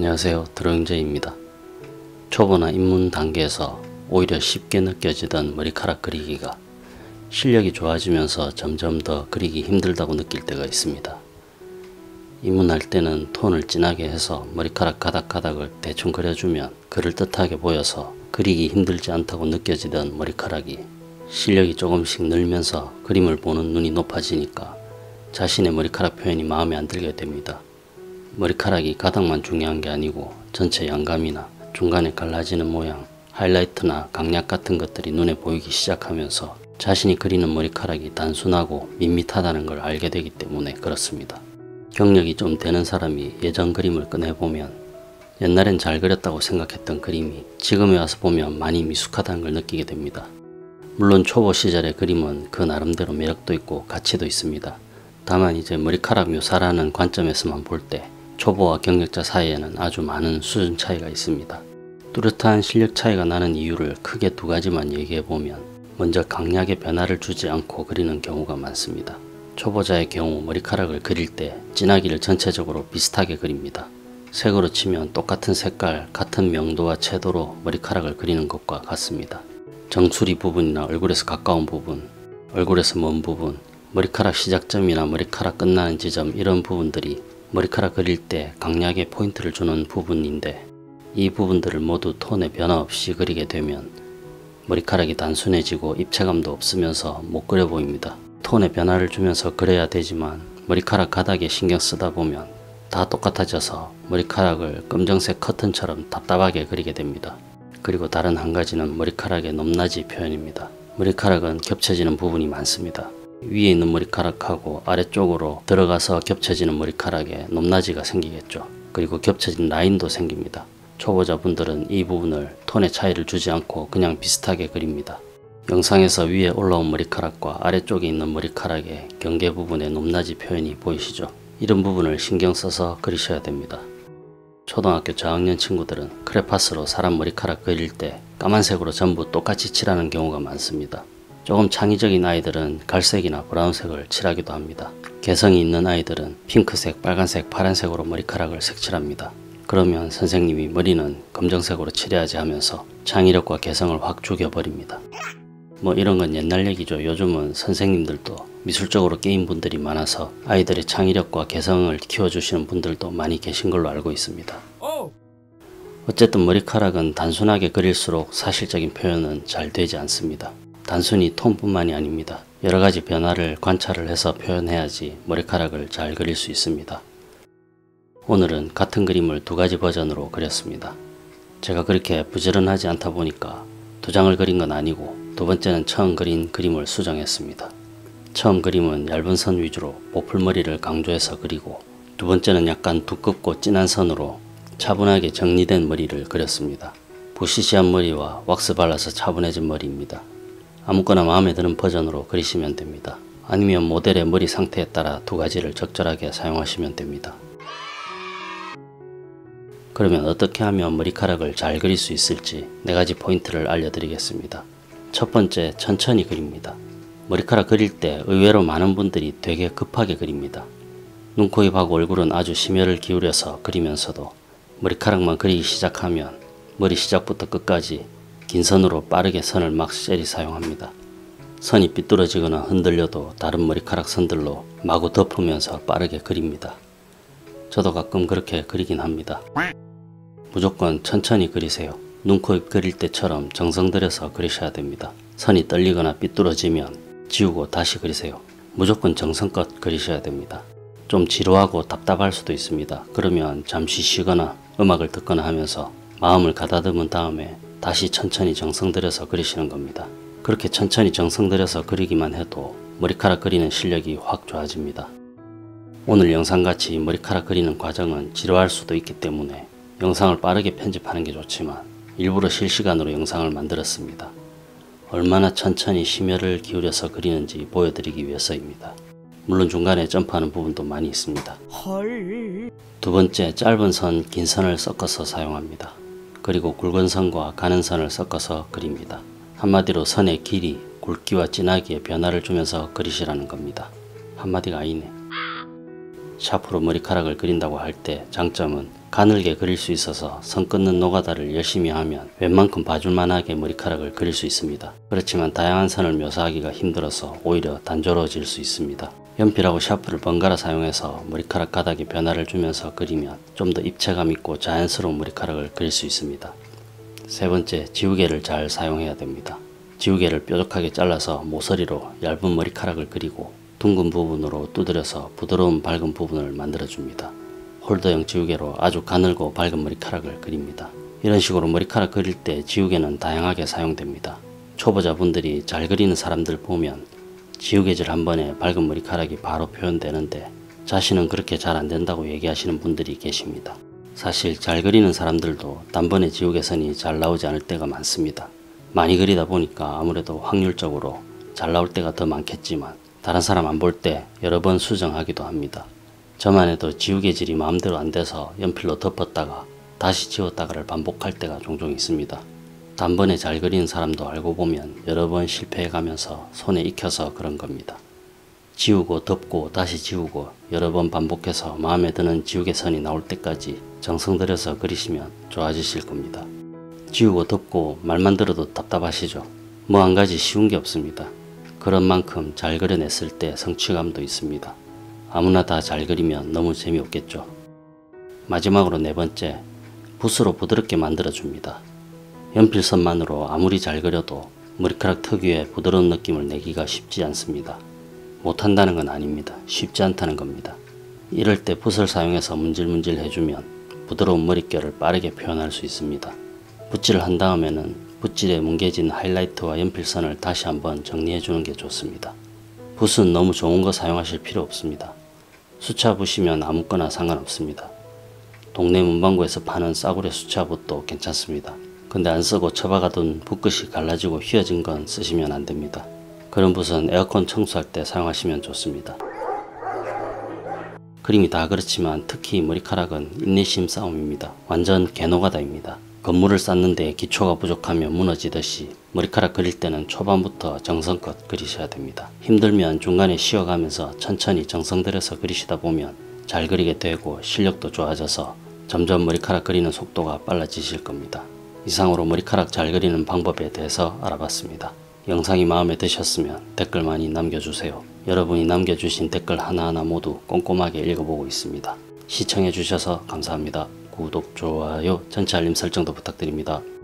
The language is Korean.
안녕하세요, 드로잉제이입니다. 초보나 입문 단계에서 오히려 쉽게 느껴지던 머리카락 그리기가 실력이 좋아지면서 점점 더 그리기 힘들다고 느낄 때가 있습니다. 입문할 때는 톤을 진하게 해서 머리카락 가닥가닥을 대충 그려주면 그럴듯하게 보여서 그리기 힘들지 않다고 느껴지던 머리카락이 실력이 조금씩 늘면서 그림을 보는 눈이 높아지니까 자신의 머리카락 표현이 마음에 안 들게 됩니다. 머리카락이 가닥만 중요한 게 아니고 전체 양감이나 중간에 갈라지는 모양, 하이라이트나 강약 같은 것들이 눈에 보이기 시작하면서 자신이 그리는 머리카락이 단순하고 밋밋하다는 걸 알게 되기 때문에 그렇습니다. 경력이 좀 되는 사람이 예전 그림을 꺼내보면 옛날엔 잘 그렸다고 생각했던 그림이 지금에 와서 보면 많이 미숙하다는 걸 느끼게 됩니다. 물론 초보 시절의 그림은 그 나름대로 매력도 있고 가치도 있습니다. 다만 이제 머리카락 묘사라는 관점에서만 볼 때 초보와 경력자 사이에는 아주 많은 수준 차이가 있습니다. 뚜렷한 실력 차이가 나는 이유를 크게 두 가지만 얘기해보면, 먼저 강약의 변화를 주지 않고 그리는 경우가 많습니다. 초보자의 경우 머리카락을 그릴 때 진하기를 전체적으로 비슷하게 그립니다. 색으로 치면 똑같은 색깔, 같은 명도와 채도로 머리카락을 그리는 것과 같습니다. 정수리 부분이나 얼굴에서 가까운 부분, 얼굴에서 먼 부분, 머리카락 시작점이나 머리카락 끝나는 지점, 이런 부분들이 머리카락 그릴 때 강약의 포인트를 주는 부분인데, 이 부분들을 모두 톤의 변화 없이 그리게 되면 머리카락이 단순해지고 입체감도 없으면서 못 그려 보입니다. 톤의 변화를 주면서 그려야 되지만 머리카락 가닥에 신경 쓰다 보면 다 똑같아져서 머리카락을 검정색 커튼처럼 답답하게 그리게 됩니다. 그리고 다른 한 가지는 머리카락의 높낮이 표현입니다. 머리카락은 겹쳐지는 부분이 많습니다. 위에 있는 머리카락하고 아래쪽으로 들어가서 겹쳐지는 머리카락에 높낮이가 생기겠죠. 그리고 겹쳐진 라인도 생깁니다. 초보자분들은 이 부분을 톤의 차이를 주지 않고 그냥 비슷하게 그립니다. 영상에서 위에 올라온 머리카락과 아래쪽에 있는 머리카락의 경계 부분의 높낮이 표현이 보이시죠? 이런 부분을 신경 써서 그리셔야 됩니다. 초등학교 저학년 친구들은 크레파스로 사람 머리카락 그릴 때 까만색으로 전부 똑같이 칠하는 경우가 많습니다. 조금 창의적인 아이들은 갈색이나 브라운색을 칠하기도 합니다. 개성이 있는 아이들은 핑크색, 빨간색, 파란색으로 머리카락을 색칠합니다. 그러면 선생님이 머리는 검정색으로 칠해야지 하면서 창의력과 개성을 확 죽여버립니다. 뭐 이런 건 옛날 얘기죠. 요즘은 선생님들도 미술적으로 깨인 분들이 많아서 아이들의 창의력과 개성을 키워주시는 분들도 많이 계신 걸로 알고 있습니다. 어쨌든 머리카락은 단순하게 그릴수록 사실적인 표현은 잘 되지 않습니다. 단순히 톤뿐만이 아닙니다. 여러가지 변화를 관찰을 해서 표현해야지 머리카락을 잘 그릴 수 있습니다. 오늘은 같은 그림을 두 가지 버전으로 그렸습니다. 제가 그렇게 부지런하지 않다 보니까 두 장을 그린 건 아니고, 두 번째는 처음 그린 그림을 수정했습니다. 처음 그림은 얇은 선 위주로 보풀머리를 강조해서 그리고, 두 번째는 약간 두껍고 진한 선으로 차분하게 정리된 머리를 그렸습니다. 부시시한 머리와 왁스 발라서 차분해진 머리입니다. 아무거나 마음에 드는 버전으로 그리시면 됩니다. 아니면 모델의 머리 상태에 따라 두 가지를 적절하게 사용하시면 됩니다. 그러면 어떻게 하면 머리카락을 잘 그릴 수 있을지 네 가지 포인트를 알려드리겠습니다. 첫 번째, 천천히 그립니다. 머리카락 그릴 때 의외로 많은 분들이 되게 급하게 그립니다. 눈, 코, 입하고 얼굴은 아주 심혈을 기울여서 그리면서도 머리카락만 그리기 시작하면 머리 시작부터 끝까지 긴 선으로 빠르게 선을 막셀이 사용합니다. 선이 삐뚤어지거나 흔들려도 다른 머리카락 선들로 마구 덮으면서 빠르게 그립니다. 저도 가끔 그렇게 그리긴 합니다. 무조건 천천히 그리세요. 눈, 코, 입 그릴 때처럼 정성 들여서 그리셔야 됩니다. 선이 떨리거나 삐뚤어지면 지우고 다시 그리세요. 무조건 정성껏 그리셔야 됩니다. 좀 지루하고 답답할 수도 있습니다. 그러면 잠시 쉬거나 음악을 듣거나 하면서 마음을 가다듬은 다음에 다시 천천히 정성 들여서 그리시는 겁니다. 그렇게 천천히 정성 들여서 그리기만 해도 머리카락 그리는 실력이 확 좋아집니다. 오늘 영상같이 머리카락 그리는 과정은 지루할 수도 있기 때문에 영상을 빠르게 편집하는 게 좋지만 일부러 실시간으로 영상을 만들었습니다. 얼마나 천천히 심혈을 기울여서 그리는지 보여드리기 위해서입니다. 물론 중간에 점프하는 부분도 많이 있습니다. 두 번째, 짧은 선, 긴 선을 섞어서 사용합니다. 그리고 굵은 선과 가는 선을 섞어서 그립니다. 한마디로 선의 길이, 굵기와 진하기에 변화를 주면서 그리시라는 겁니다. 한마디가 아니네. 샤프로 머리카락을 그린다고 할 때 장점은 가늘게 그릴 수 있어서 선 끊는 노가다를 열심히 하면 웬만큼 봐줄만하게 머리카락을 그릴 수 있습니다. 그렇지만 다양한 선을 묘사하기가 힘들어서 오히려 단조로워질 수 있습니다. 연필하고 샤프를 번갈아 사용해서 머리카락 가닥에 변화를 주면서 그리면 좀 더 입체감 있고 자연스러운 머리카락을 그릴 수 있습니다. 세 번째, 지우개를 잘 사용해야 됩니다. 지우개를 뾰족하게 잘라서 모서리로 얇은 머리카락을 그리고 둥근 부분으로 두드려서 부드러운 밝은 부분을 만들어줍니다. 홀더형 지우개로 아주 가늘고 밝은 머리카락을 그립니다. 이런 식으로 머리카락 그릴 때 지우개는 다양하게 사용됩니다. 초보자분들이 잘 그리는 사람들 보면 지우개질 한 번에 밝은 머리카락이 바로 표현되는데 자신은 그렇게 잘 안된다고 얘기하시는 분들이 계십니다. 사실 잘 그리는 사람들도 단번에 지우개선이 잘 나오지 않을 때가 많습니다. 많이 그리다 보니까 아무래도 확률적으로 잘 나올 때가 더 많겠지만 다른 사람 안 볼 때 여러 번 수정하기도 합니다. 저만 해도 지우개질이 마음대로 안 돼서 연필로 덮었다가 다시 지웠다가를 반복할 때가 종종 있습니다. 단번에 잘 그리는 사람도 알고 보면 여러 번 실패해가면서 손에 익혀서 그런 겁니다. 지우고 덮고 다시 지우고 여러 번 반복해서 마음에 드는 지우개선이 나올 때까지 정성 들여서 그리시면 좋아지실 겁니다. 지우고 덮고 말만 들어도 답답하시죠? 뭐 한 가지 쉬운 게 없습니다. 그런 만큼 잘 그려냈을 때 성취감도 있습니다. 아무나 다 잘 그리면 너무 재미없겠죠. 마지막으로 네 번째, 붓으로 부드럽게 만들어줍니다. 연필선만으로 아무리 잘 그려도 머리카락 특유의 부드러운 느낌을 내기가 쉽지 않습니다. 못한다는 건 아닙니다. 쉽지 않다는 겁니다. 이럴 때 붓을 사용해서 문질문질 해주면 부드러운 머릿결을 빠르게 표현할 수 있습니다. 붓질을 한 다음에는 붓질에 뭉개진 하이라이트와 연필선을 다시 한번 정리해 주는 게 좋습니다. 붓은 너무 좋은 거 사용하실 필요 없습니다. 수차붓이면 아무거나 상관없습니다. 동네 문방구에서 파는 싸구려 수차붓도 괜찮습니다. 근데 안 쓰고 처박아둔 붓끝이 갈라지고 휘어진 건 쓰시면 안 됩니다. 그런 붓은 에어컨 청소할 때 사용하시면 좋습니다. 그림이 다 그렇지만 특히 머리카락은 인내심 싸움입니다. 완전 개노가다입니다. 건물을 쌓는데 기초가 부족하면 무너지듯이 머리카락 그릴 때는 초반부터 정성껏 그리셔야 됩니다. 힘들면 중간에 쉬어가면서 천천히 정성 들여서 그리시다 보면 잘 그리게 되고 실력도 좋아져서 점점 머리카락 그리는 속도가 빨라지실 겁니다. 이상으로 머리카락 잘 그리는 방법에 대해서 알아봤습니다. 영상이 마음에 드셨으면 댓글 많이 남겨주세요. 여러분이 남겨주신 댓글 하나하나 모두 꼼꼼하게 읽어보고 있습니다. 시청해주셔서 감사합니다. 구독, 좋아요, 전체 알림 설정도 부탁드립니다.